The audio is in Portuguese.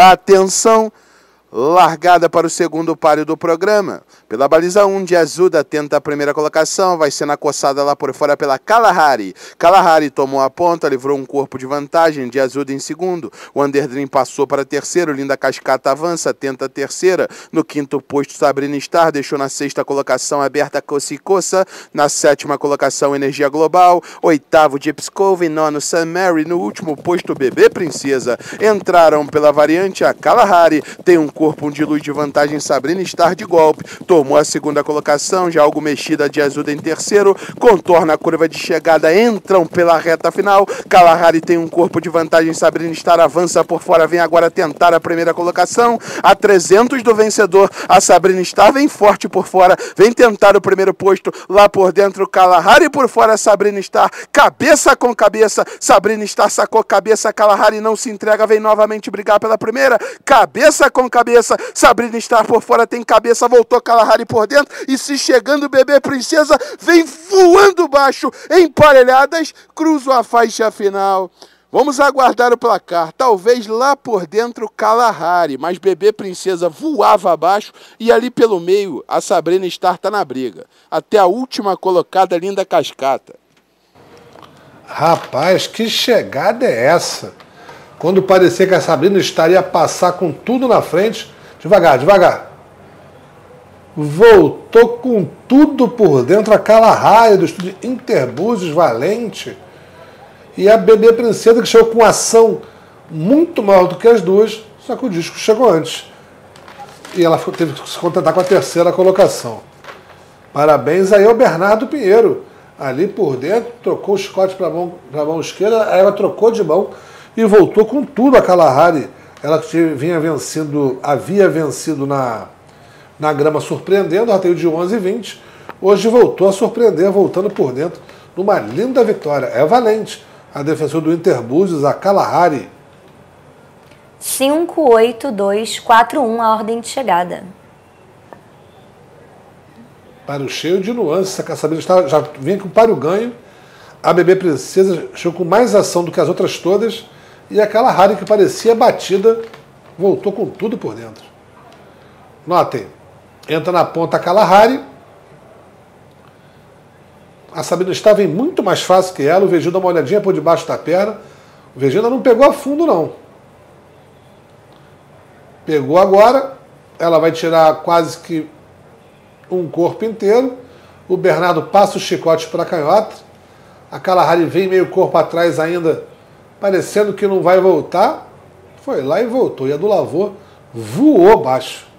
Atenção, largada para o segundo páreo do programa. Pela baliza 1, de Azuda tenta a primeira colocação, vai ser coçada lá por fora pela Kalahari. Kalahari tomou a ponta, livrou um corpo de vantagem, de Azuda em segundo. O Underdream passou para terceiro, Linda Cascata avança, tenta a terceira. No quinto posto, Sabrina Star deixou na sexta colocação aberta Coça. Na sétima colocação, Energia Global. Oitavo, Gypsy Cove. Nono, Sun Mary. No último posto, Bebê Princesa. Entraram pela variante a Kalahari, tem um corpo de luz de vantagem, Sabrina Star de golpe, tomou a segunda colocação, já algo mexida, de Azuda em terceiro, contorna a curva de chegada, entram pela reta final, Kalahari tem um corpo de vantagem, Sabrina Star avança por fora, vem agora tentar a primeira colocação, a 300 do vencedor, a Sabrina Star vem forte por fora, vem tentar o primeiro posto, lá por dentro, Kalahari por fora, Sabrina Star, cabeça com cabeça, Sabrina Star sacou cabeça, Kalahari não se entrega, vem novamente brigar pela primeira, cabeça com cabeça, Sabrina Star por fora, tem cabeça, voltou Kalahari por dentro, e se chegando Bebê Princesa, vem voando baixo, emparelhadas, cruzam a faixa final. Vamos aguardar o placar, talvez lá por dentro Kalahari, mas Bebê Princesa voava abaixo, e ali pelo meio a Sabrina Star está na briga, até a última colocada, Linda Cascata. Rapaz, que chegada é essa? Quando parecia que a Sabrina estaria passar com tudo na frente, devagar, devagar. Voltou com tudo por dentro a Kalahari do estúdio Interbuzes Valente. E a Bebê Princesa que chegou com ação muito maior do que as duas, só que o disco chegou antes. E ela teve que se contentar com a terceira colocação. Parabéns aí ao Bernardo Pinheiro. Ali por dentro, trocou o chicote para a mão esquerda, aí ela trocou de mão e voltou com tudo a Kalahari. Ela que havia vencido na grama surpreendendo, rateio de 11,20. Hoje voltou a surpreender, voltando por dentro, numa linda vitória. É valente a defensora do Interbuzes, a Kalahari. 5, 8, 2, 4, 1, a ordem de chegada. Páreo cheio de nuances, a Sabrina já vinha com páreo ganho. A Bebê Princesa chegou com mais ação do que as outras todas. E a Kalahari, que parecia batida, voltou com tudo por dentro. Notem, entra na ponta a Kalahari. A Sabrina estava muito mais fácil que ela. O Vegil dá uma olhadinha por debaixo da perna. O Vegil ainda não pegou a fundo, não. Pegou agora. Ela vai tirar quase que um corpo inteiro. O Bernardo passa o chicote para a canhota. A Kalahari vem meio corpo atrás ainda, parecendo que não vai voltar. Foi lá e voltou. E a do Lavô voou baixo.